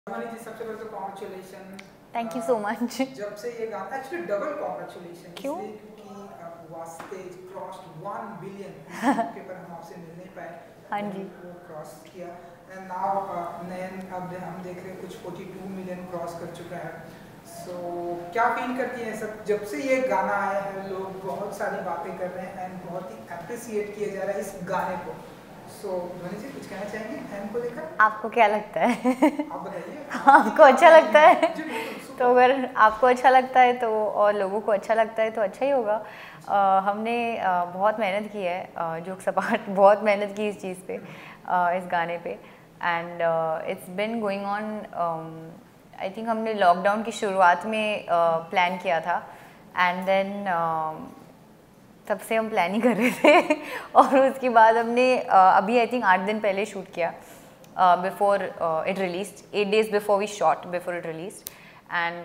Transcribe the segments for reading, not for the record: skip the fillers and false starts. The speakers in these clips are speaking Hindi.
धनी जी सबसे पहले तो congratulation. Thank you so much. जब से ये गाना एक्चुअली डबल कॉन्ग्रेचुलेशन क्यों? इसलिए क्योंकि वास्ते क्रॉस्ड 1 बिलियन इस मौके पर हम आपसे मिल नहीं पाए। हाँ जी। वो क्रॉस किया एंड नाउ नयन अब हम देख रहे हैं कुछ 42 मिलियन क्रॉस कर चुका है। सो क्या फील करती हैं सब जब से ये गाना आया है? लोग बहुत सारी बातें कर रहे हैं एंड बहुत ही अप्रिसिएट किया जा रहा है इस गाने को। सो ध्वनि जी कुछ कहना चाहेंगे फैन को लेकर? आपको क्या लगता है? आप बताइए। आपको अच्छा लगता है? जी बिल्कुल। तो अगर आपको अच्छा लगता है तो और लोगों को अच्छा लगता है तो अच्छा ही होगा। हमने बहुत मेहनत की है, जोक सपाट बहुत मेहनत की इस चीज़ पे, इस गाने पे। And it's been going on. I think हमने लॉकडाउन की शुरुआत में प्लान किया था एंड देन तब से हम प्लान ही कर रहे थे और उसके बाद हमने अभी आई थिंक 8 दिन पहले शूट किया, before it release, 8 days before we shot, before it release. And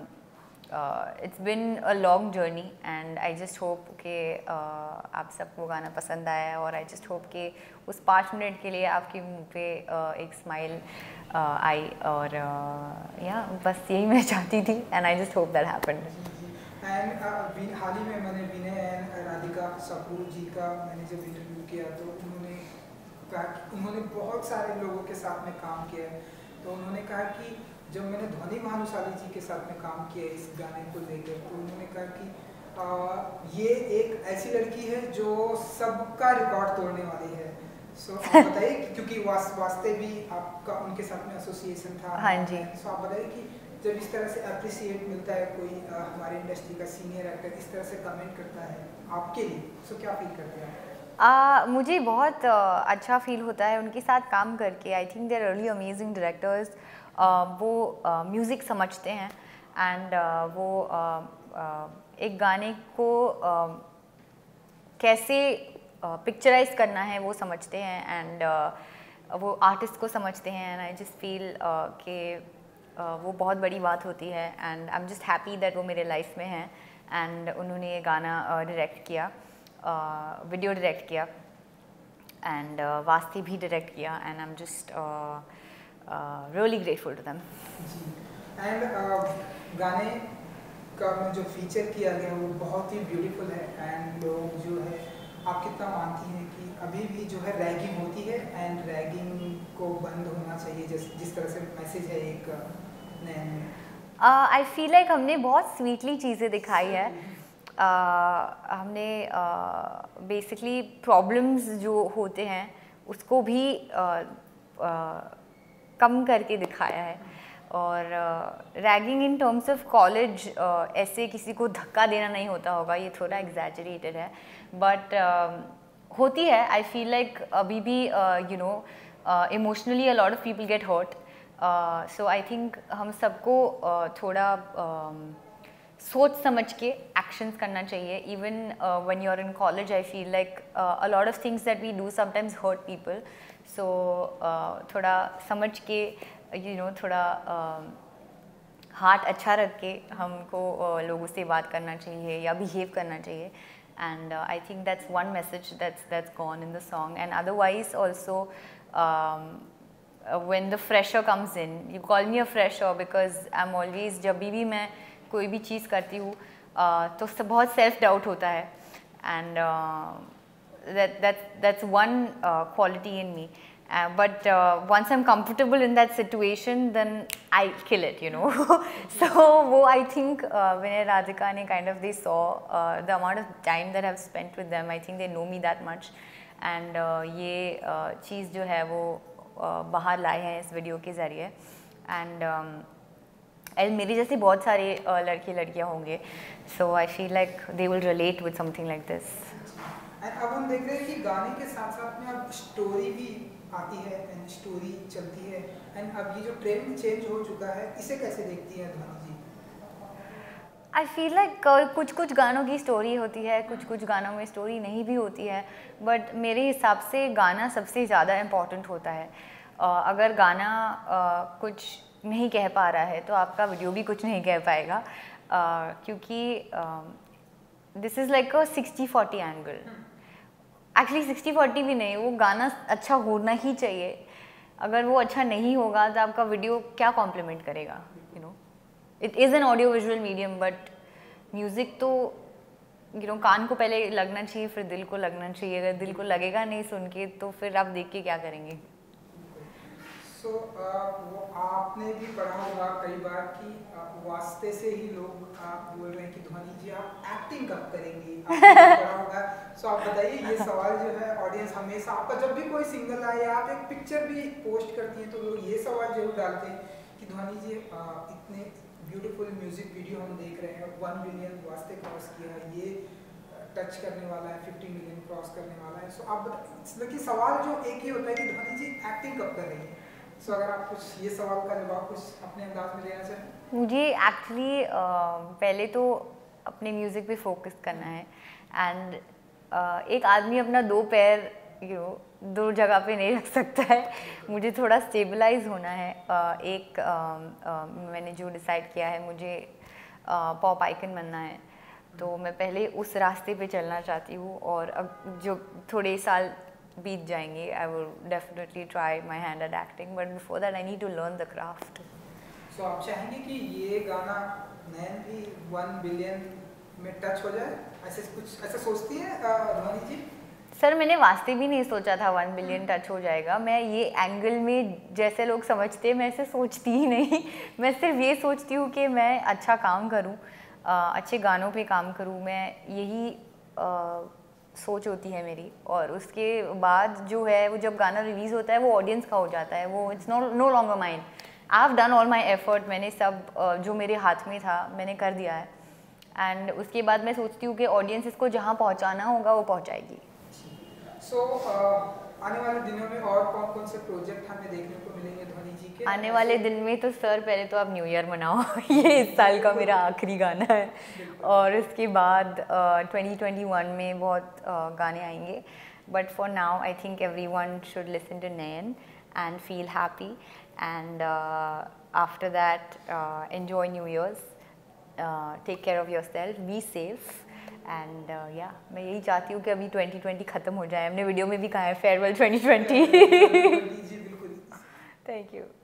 it's been a long journey and I just hope कि आप सबको गाना पसंद आया और आई जस्ट होप कि उस 5 मिनट के लिए आपके मुंह पे एक स्माइल आई और या बस यही मैं चाहती थी and I just hope that happened. And हाल ही में मैंने विनय एंड राधिका कपूर जी का मैंने जब इंटरव्यू किया तो उन्होंने कहा कि उन्होंने बहुत सारे लोगों के साथ में काम किया है। तो उन्होंने कहा कि जब मैंने ध्वनि भानुशाली जी के साथ में काम किया इस गाने को लेकर तो उन्होंने कहा कि ये एक ऐसी लड़की है जो सबका रिकॉर्ड तोड़ने वाली है। सो आप बताइए क्योंकि वास्ते भी आपका उनके साथ में एसोसिएशन था। हाँ जी। सो आप बताइए कि जब इस तरह से अप्रिसिएट मिलता है कोई हमारे इंडस्ट्री का सीनियर एक्टर इस तरह से कमेंट करता है आपके लिए, सो क्या फील करते हैं आप? मुझे बहुत अच्छा फील होता है उनके साथ काम करके। I think they are really amazing directors. वो म्यूज़िक समझते हैं एंड वो एक गाने को कैसे पिक्चराइज करना है वो समझते हैं एंड वो आर्टिस्ट को समझते हैं एंड आई जस्ट फील कि वो बहुत बड़ी बात होती है and I am just happy that वो मेरे लाइफ में हैं एंड उन्होंने ये गाना डायरेक्ट किया, वीडियो डायरेक्ट किया एंड वास्ती भी डायरेक्ट किया and I am just really grateful to them. And गाने का में जो फीचर किया गया वो बहुत ही ब्यूटीफुल है एंड लोग जो है आप कितना मानती हैं कि अभी भी जो है रैगिंग होती है एंड रैगिंग को बंद होना चाहिए जिस तरह से मैसेज है एक नए में? आई फील लाइक हमने बहुत स्वीटली चीज़ें दिखाई है। हमने बेसिकली प्रॉब्लम्स जो होते हैं उसको भी कम करके दिखाया है और ragging in terms of college ऐसे किसी को धक्का देना नहीं होता होगा, ये थोड़ा एग्जैजरेटेड है बट होती है। आई फील लाइक अभी भी you know emotionally a lot of people get hurt, so I think हम सबको थोड़ा सोच समझ के एक्शंस करना चाहिए। Even when you are in college I feel like a lot of things that we do sometimes hurt people, so थोड़ा समझ के यू नो थोड़ा हार्ट अच्छा रख के हमको लोगों से बात करना चाहिए या बिहेव करना चाहिए and I think that's one message that's gone in the song and otherwise also when the fresher comes in, you call me a fresher because I'm always, जब भी मैं कोई भी चीज़ करती हूँ तो बहुत सेल्फ डाउट होता है and that's one quality in me. But once I'm comfortable in that situation, then I kill it, you know. So wo I think Vinay Radhika ne kind of they saw the amount of time that I've spent with them. I think they know me that much, and ये चीज़ जो है वो बाहर लाए हैं इस वीडियो के ज़रिए एंड मेरी जैसे बहुत सारे लड़के लड़कियाँ होंगे, so I feel like they will relate with something like this. And अब हम देख रहे हैं कि गाने के साथ साथ में अब स्टोरी भी आती है एंड स्टोरी चलती है एंड अब ये जो ट्रेंड चेंज हो चुका है इसे कैसे देखती हैं ध्वनि जी? आई फील लाइक कुछ कुछ गानों की स्टोरी होती है, कुछ कुछ गानों में स्टोरी नहीं भी होती है बट मेरे हिसाब से गाना सबसे ज़्यादा इम्पॉर्टेंट होता है। अगर गाना कुछ नहीं कह पा रहा है तो आपका वीडियो भी कुछ नहीं कह पाएगा, क्योंकि this is like a 60-40 angle. Actually 60-40 भी नहीं, वो गाना अच्छा होना ही चाहिए अगर वो अच्छा नहीं होगा तो आपका वीडियो क्या कॉम्प्लीमेंट करेगा, you know. It is an audio visual medium, but music तो कान को पहले लगना चाहिए, फिर दिल को लगना चाहिए. अगर दिल को लगेगा नहीं सुन के, तो फिर आप देख के क्या करेंगे. सो वो आपने भी पढ़ा होगा कई बार कि वास्ते से ही लोग बोल रहे हैं कि ध्वनि जी आप एक्टिंग कब करेंगी, आपने भी पढ़ा होगा. सो आप बताइए, ये सवाल जो है ऑडियंस हमेशा आपका जब भी कोई सिंगल आए या आप एक पिक्चर भी पोस्ट करती हैं तो लोग ये सवाल जरूर डालते हैं कि ध्वनि जी इतने ब्यूटीफुल म्यूजिक वीडियो हम देख रहे हैं, 1 बिलियन वास्ते क्रॉस किया है, ये टच करने वाला है, 50 मिलियन क्रॉस करने वाला है. सो आप बताइए, सवाल जो एक ही होता है कि ध्वनि जी एक्टिंग कब कर रही है. सो अगर आप कुछ ये सवाल का जवाब कुछ अपने अंदाज में देना चाहें. मुझे एक्चुअली पहले तो अपने म्यूज़िक पे फोकस करना है. एंड एक आदमी अपना 2 पैर दो जगह पे नहीं रख सकता है. मुझे थोड़ा स्टेबलाइज होना है. मैंने जो डिसाइड किया है, मुझे पॉप आइकन बनना है, तो मैं पहले उस रास्ते पे चलना चाहती हूँ. और अब जो थोड़े साल बीत जाएंगे, I will definitely try my hand at acting, but before that I need to learn the craft. So आप चाहेंगे कि ये गाना नैन भी 1 बिलियन में टच हो जाए, ऐसे सोचती है ध्वनि जी? सर, मैंने वास्ते भी नहीं सोचा था 1 बिलियन टच हो जाएगा. मैं ये एंगल में जैसे लोग समझते हैं, मैं ऐसे सोचती ही नहीं. मैं सिर्फ ये सोचती हूँ कि मैं अच्छा काम करूँ, अच्छे गानों पे काम करूँ. मैं यही सोच होती है मेरी. और उसके बाद जो है, वो जब गाना रिलीज़ होता है, वो ऑडियंस का हो जाता है. वो it's no longer mine. I have done all my effort. मैंने सब जो मेरे हाथ में था मैंने कर दिया है. एंड उसके बाद मैं सोचती हूँ कि ऑडियंस इसको जहाँ पहुँचाना होगा वो पहुँचाएगी. सो आने वाले दिनों में और कौन कौन से प्रोजेक्ट हमें देखने को मिलेंगे ध्वनि जी के? आने वाले दिन में तो सर, पहले तो आप न्यू ईयर मनाओ. ये इस साल का मेरा आखिरी गाना है. और उसके बाद 2021 में बहुत गाने आएंगे. But for now I think everyone should listen to Nain and feel happy. And after that enjoy new years. Take care of yourself, be safe. And या मैं यही चाहती हूँ कि अभी 2020 ख़त्म हो जाए. हमने वीडियो में भी कहा है फेयरवेल 2020. जी बिल्कुल. Thank you.